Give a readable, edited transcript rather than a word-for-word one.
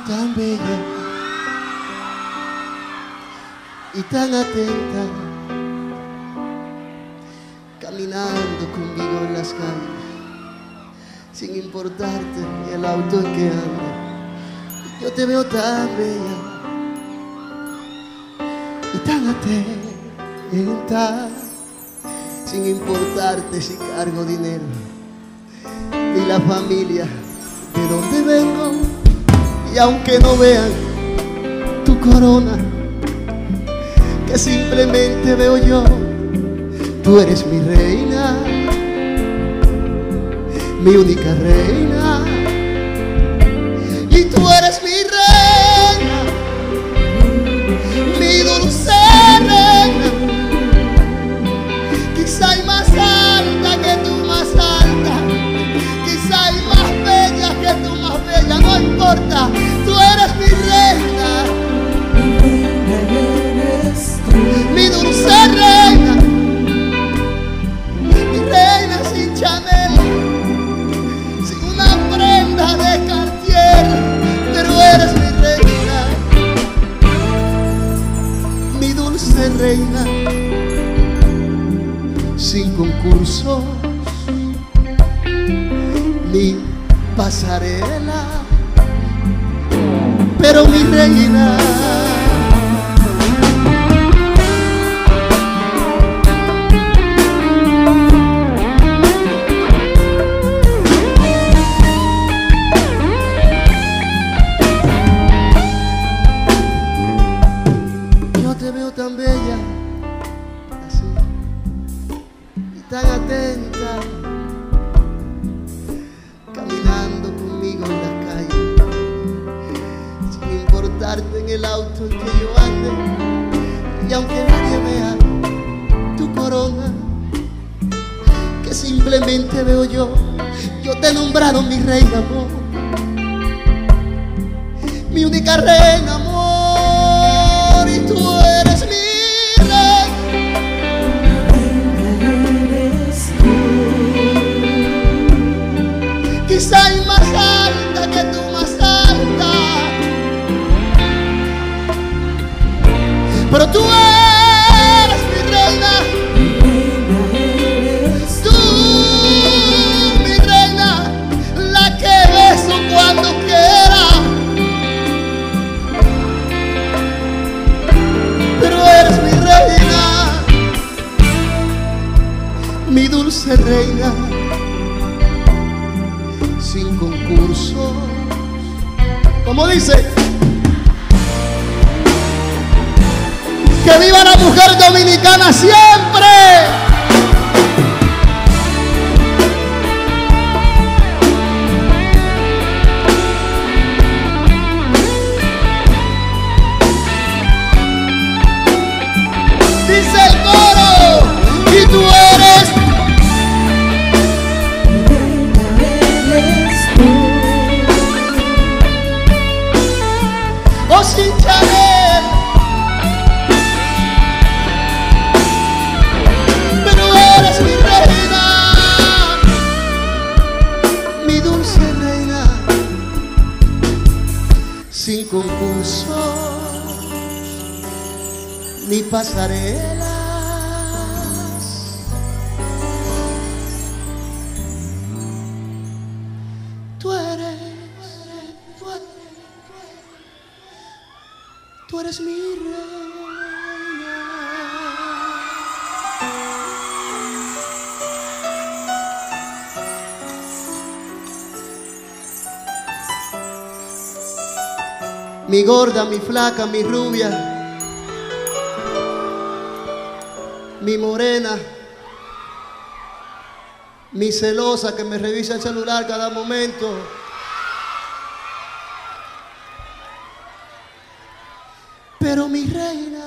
tan bella y tan atenta, caminando conmigo en las calles, sin importarte el auto en que anda. Yo te veo tan bella y tan atenta, sin importarte si cargo dinero, ni la familia de donde vengo. Y aunque no vean tu corona, que simplemente veo yo, tú eres mi reina, mi única reina, y tú eres mi reina, mi dulce reina. Quizá hay más alta que tú, más alta, quizá hay más bella que tú, más bella, no importa, tú eres mi reina, mi dulce reina, mi reina sin Chanel, sin una prenda de Cartier, pero eres mi reina, mi dulce reina, sin concursos ni pasarela, pero mi reina. Yo te veo tan bella, así, y tan atenta, caminando conmigo en las calles, sin importarte en el auto en que yo ande. Y aunque nadie vea tu corona, que simplemente veo yo te he nombrado mi reina, amor, mi única reina, amor, y tú eres mi reina. Quizá hay más alta que tú, más alta, pero tú eres mi reina. Tú, mi reina, la que beso cuando quiera, pero eres mi reina, mi dulce reina, sin concursos. Como dice, que viva la mujer dominicana siempre. Dice el coro, y tú eres o sin Chanel, pero eres mi reina, mi dulce reina, sin concursos ni pasarelas. Tú eres mi reina. Mi gorda, mi flaca, mi rubia, mi morena, mi celosa que me revisa el celular cada momento. Pero mi reina,